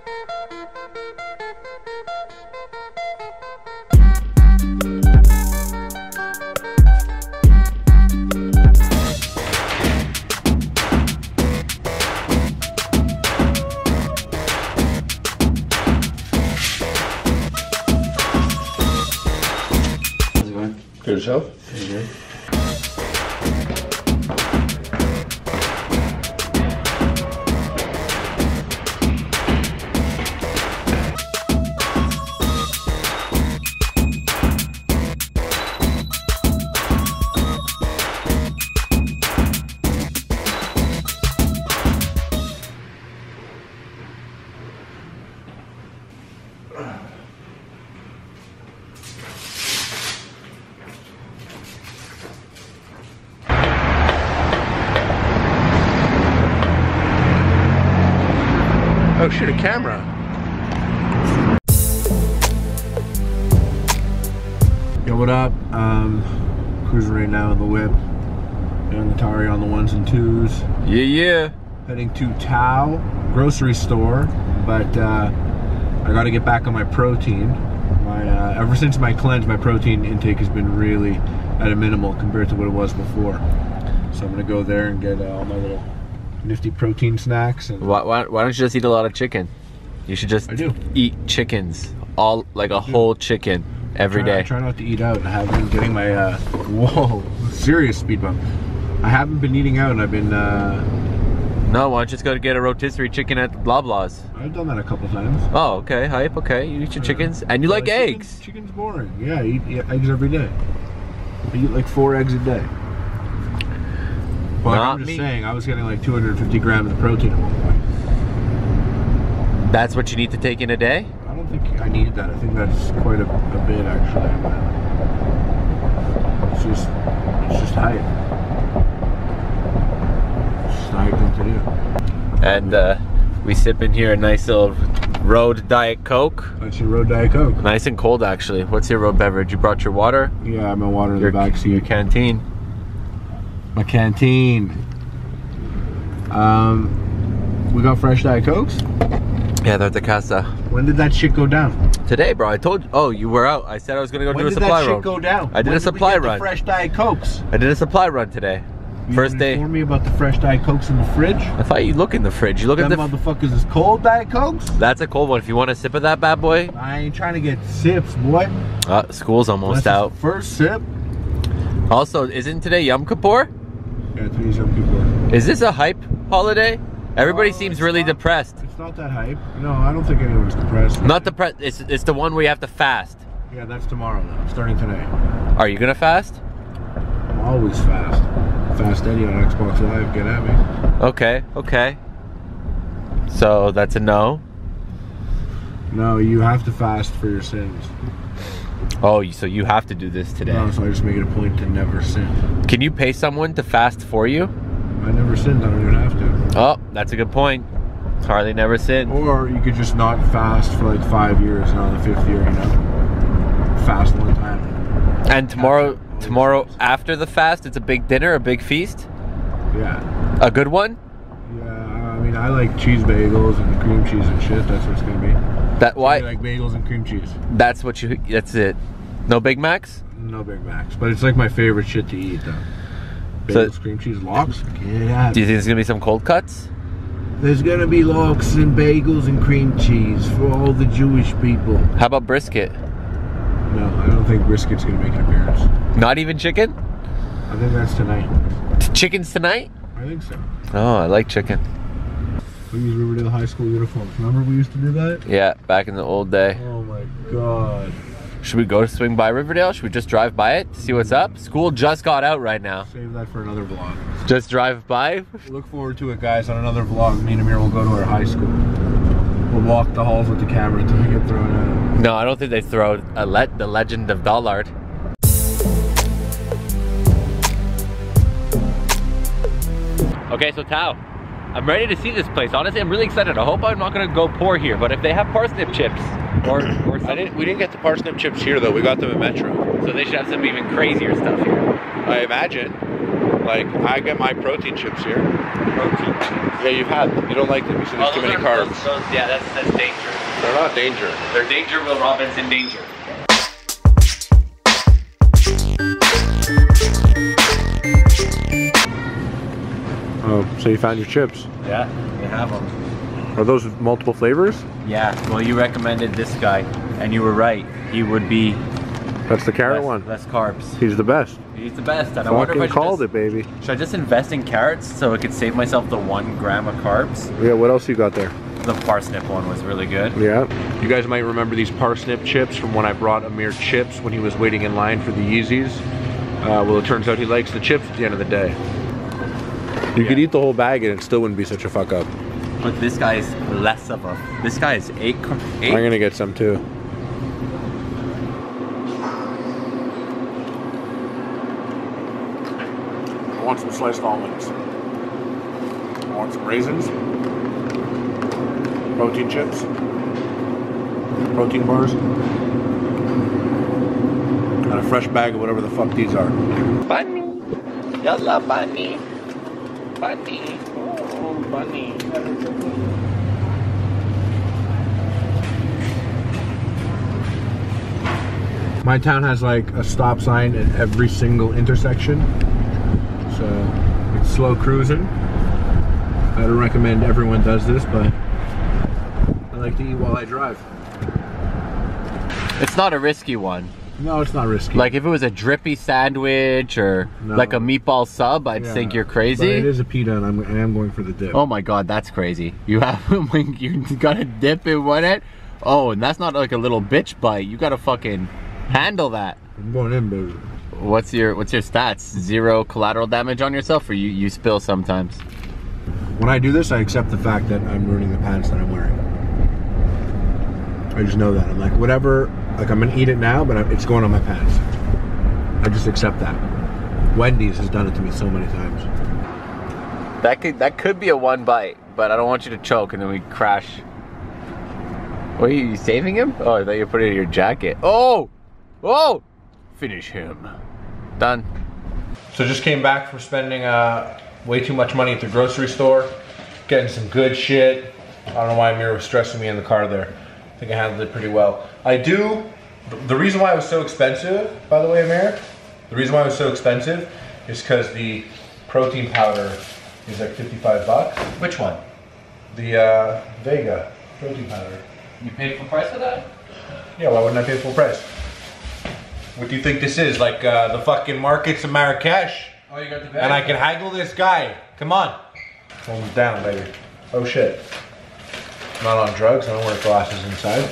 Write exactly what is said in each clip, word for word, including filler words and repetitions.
Good yourself? Mm-hmm. Oh shit, a camera. Yo, what up? Um, cruising right now in the whip. Young Atari on the ones and twos. Yeah, yeah. Heading to Tao grocery store, but uh, I got to get back on my protein. My uh, ever since my cleanse, my protein intake has been really at a minimal compared to what it was before. So I'm gonna go there and get uh, all my little nifty protein snacks. And Why, why, why don't you just eat a lot of chicken? You should just I do. eat chickens, all like a whole chicken every try, day. I try not to eat out. I have been getting my uh, whoa serious speed bump. I haven't been eating out, and I've been. Uh, No, why don't you just go to get a rotisserie chicken at Blah Blah's? I've done that a couple times. Oh, okay, hype, okay. You eat your chickens, and you like chicken, eggs. Chicken's boring. Yeah, I eat, eat eggs every day. I eat like four eggs a day. Well, Not I'm just me. saying, I was getting like two hundred fifty grams of protein at one point. That's what you need to take in a day? I don't think I need that. I think that's quite a, a bit actually. But it's just, it's just hype. It's just a hype thing to do. And uh, we sip in here a nice little road Diet Coke. That's your road Diet Coke. Nice and cold, actually. What's your road beverage? You brought your water? Yeah, my water in Your, the back seat. your canteen? My canteen. Um, we got fresh Diet Cokes. Yeah, they're at the casa. When did that shit go down? Today, bro. I told you. Oh, you were out. I said I was gonna go When do a did supply that shit run. go down? I did when a supply did we get run. The fresh Diet Cokes. I did a supply run today. You First didn't day. Inform me about the fresh Diet Cokes in the fridge. I thought you look in the fridge. You look Them at the. motherfuckers is cold Diet Cokes. That's a cold one. If you want a sip of that bad boy. I ain't trying to get sips, boy. Uh, school's almost That's out. the first sip. Also, isn't today Yom Kippur? Yeah, today's Yom Kippur. Is this a hype holiday? Everybody Oh, seems it's really not- depressed. It's not that hype. No, I don't think anyone's depressed. Not depressed. It's it's the one where you have to fast. Yeah, that's tomorrow though. Starting today. Are you gonna fast? I'm always fast. Fast Eddie on Xbox Live. Get at me. Okay, okay. So that's a no. No, you have to fast for your sins. Oh, so you have to do this today. No, so I just make it a point to never sin. Can you pay someone to fast for you? I never sinned. I don't even have to. Oh, that's a good point. Harley never sinned. Or you could just not fast for like five years, and on the fifth year, you know, fast one time. And tomorrow, tomorrow after the fast, it's a big dinner, a big feast. Yeah. A good one. Yeah. I mean, I like cheese bagels and cream cheese and shit. That's what it's gonna be. That why? I like bagels and cream cheese. That's what you. That's it. No Big Macs. No Big Macs, but it's like my favorite shit to eat though. Bagels, So- cream cheese, lox. Get out. Do you think there's gonna be some cold cuts? There's gonna be lox and bagels and cream cheese for all the Jewish people. How about brisket? No, I don't think brisket's gonna make an appearance. Not even chicken? I think that's tonight. T- Chickens tonight? I think so. Oh, I like chicken. We use Riverdale High School uniforms. Remember we used to do that? Yeah, back in the old day. Oh my god. Should we go to swing by Riverdale? Should we just drive by it to see what's up? School just got out right now. Save that for another vlog. Just drive by? Look forward to it, guys. On another vlog, me and Ameer will go to our high school. We'll walk the halls with the camera until we get thrown out. No, I don't think they throw a le the Legend of Dollard. Okay, so Tao, I'm ready to see this place. Honestly, I'm really excited. I hope I'm not gonna go poor here, but if they have parsnip chips or, or I didn't, we didn't get the parsnip chips here though. We got them in Metro. so they should have some even crazier stuff here. I imagine. Like, I get my protein chips here. Protein chips. Yeah, you've had them. You don't like them. You said there's Oh, too those many are- carbs. those- those- yeah, that's, that's danger. They're not danger. They're danger, Will Robinson danger. Oh, so you found your chips. Yeah, we have them. Are those multiple flavors? Yeah, well, you recommended this guy, and you were right. He would be That's the carrot less, one. less carbs. He's the best. He's the best. And I wonder if I Fucking should called just, it, baby. Should I just invest in carrots so I could save myself the one gram of carbs? Yeah, what else you got there? The parsnip one was really good. Yeah. You guys might remember these parsnip chips from when I brought Ameer chips when he was waiting in line for the Yeezys. Uh, well, it turns out he likes the chips at the end of the day. You Yeah. could eat the whole bag and it still wouldn't be such a fuck up. But this guy is less of a. This guy is eight. car- eight I'm gonna get some too. I want some sliced almonds. I want some raisins. Protein chips. Protein bars. And a fresh bag of whatever the fuck these are. Bunny. Yalla, bunny. Bunny. Oh, bunny. My town has like a stop sign at every single intersection. So it's slow cruising. I don't recommend everyone does this, but I like to eat while I drive. It's not a risky one. No, it's not risky. Like if it was a drippy sandwich or No. like a meatball sub, I'd Yeah, think you're but crazy. it is a pita and I'm, I am going for the dip. Oh my god, that's crazy. You have you gotta dip in one it. Oh, and that's not like a little bitch bite. You gotta fucking handle that. I'm going in, baby. What's your what's your stats? Zero collateral damage on yourself, or you you spill sometimes? When I do this, I accept the fact that I'm ruining the pants that I'm wearing. I just know that. I'm like, whatever, like I'm gonna eat it now, but I, it's going on my pants. I just accept that. Wendy's has done it to me so many times. That could that could be a one bite, but I don't want you to choke and then we crash. What, are you saving him? Oh, I thought you put it in your jacket. Oh! Oh! Finish him. Done. So just came back from spending uh, way too much money at the grocery store, getting some good shit. I don't know why Ameer was stressing me in the car there. I think I handled it pretty well. I do, the reason why it was so expensive, by the way, Ameer, the reason why it was so expensive is because the protein powder is like fifty-five bucks. Which one? The uh, Vega protein powder. You paid full price for that? Yeah, why wouldn't I pay full price? What do you think this is? Like uh, the fucking markets of Marrakesh? Oh, you got the bag. And I can haggle this guy. Come on. Phone's down, baby. Oh shit. Not on drugs. I don't wear glasses inside.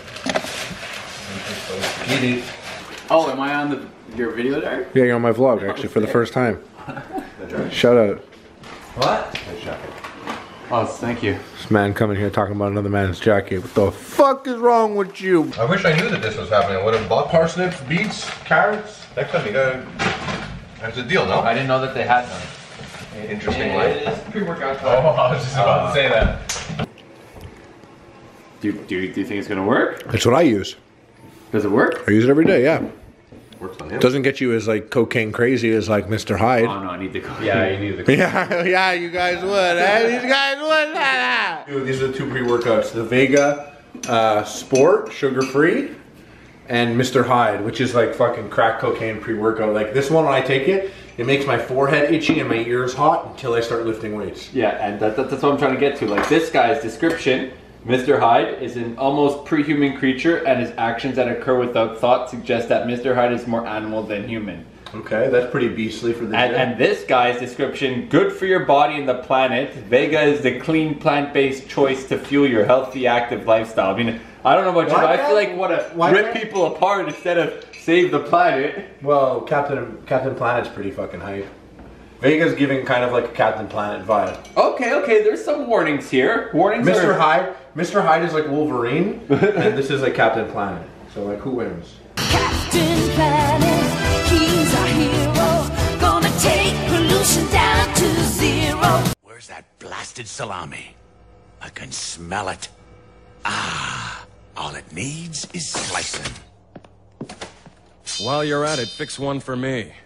Get it. Oh, am I on the your video there? Yeah, you're on my vlog actually for the first time. Shout out. What? Oh, thank you. This man coming here talking about another man's jacket. What the fuck is wrong with you? I wish I knew that this was happening. I would have bought parsnips, beets, carrots. Next time you gotta. That's a deal, no? I didn't know that they had none. Interesting It life. is pre-workout Oh, time. I was just about to say that. Do, do, do you think it's gonna work? That's what I use. Does it work? I use it every day, yeah. Works on him. Doesn't get you as like cocaine crazy as like Mister Hyde. Oh no, I need the coffee. Yeah, you need the Yeah, yeah, you guys would. Eh? These guys would. Dude, these are the two pre-workouts: the Vega uh, Sport, sugar-free, and Mister Hyde, which is like fucking crack cocaine pre-workout. Like this one, when I take it, it makes my forehead itchy and my ears hot until I start lifting weights. Yeah, and that, that, that's what I'm trying to get to. Like this guy's description, Mister Hyde is an almost pre-human creature, and his actions that occur without thought suggest that Mister Hyde is more animal than human. Okay, that's pretty beastly for the And, gym. and this guy's description, good for your body and the planet. Vega is the clean plant-based choice to fuel your healthy, active lifestyle. I mean, I don't know about you, Why but I that? feel like want to Why rip that? people apart instead of save the planet. Well, Captain Captain Planet's pretty fucking hype. Vega's giving kind of like a Captain Planet vibe. Okay, okay, there's some warnings here. Warnings Mister are... Hyde, Mister Hyde is like Wolverine, and this is like Captain Planet. So like, who wins? Captain Planet, he's our hero. Gonna take pollution down to zero. Where's that blasted salami? I can smell it. Ah, all it needs is slicing. While you're at it, fix one for me.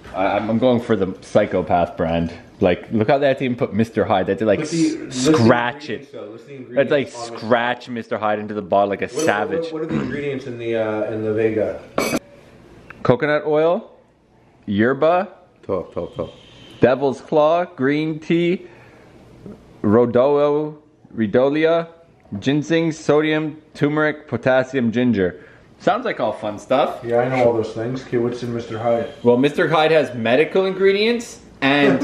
I, I'm going for the psychopath brand. Like, look how that team put Mister Hyde. They had to like the- scratch it. though. List the That's like ingredients on scratch Mister Hyde into the bottle like a What- savage. What, what are the ingredients in the uh, in the Vega? Coconut oil, yerba, Talk, talk, talk. devil's claw, green tea, rhodolo, rhodolia, ginseng, sodium, turmeric, potassium, ginger. Sounds like all fun stuff. Yeah, I know all those things. Okay, what's in Mister Hyde? Well, Mister Hyde has medical ingredients and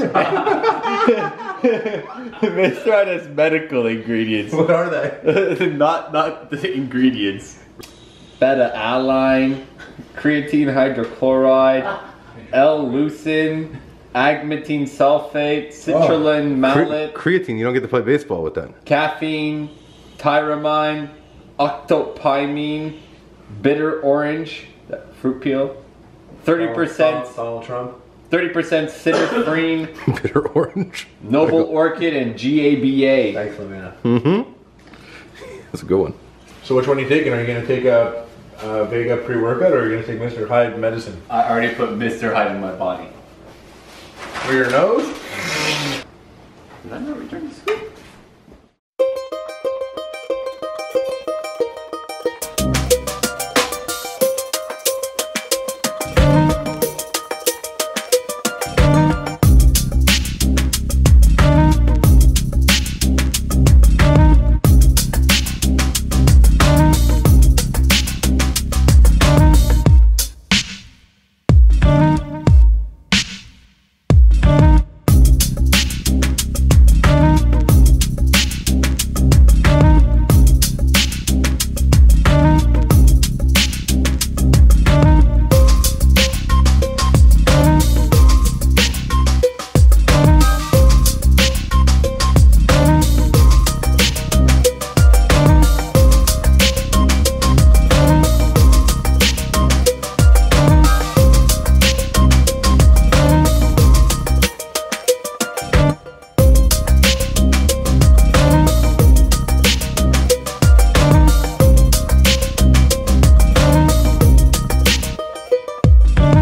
Mister Hyde has medical ingredients. What are they? not not the ingredients. Beta-alanine, creatine hydrochloride, L-leucine, agmatine sulfate, citrulline malate, Cre- creatine, you don't get to play baseball with that. caffeine, tyramine, octopymine, bitter orange, that fruit peel, thirty percent, Donald Trump. thirty percent citrifrine, Bitter orange. noble orchid, and G A B A. Thanks, Lamina. Mm-hmm. That's a good one. So which one are you taking? Are you going to take a, a Vega pre-workout or are you going to take Mister Hyde medicine? I already put Mister Hyde in my body. For your nose?